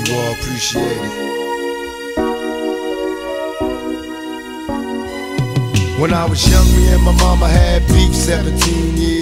You all appreciate it. When I was young, me and my mama had beef, 17 years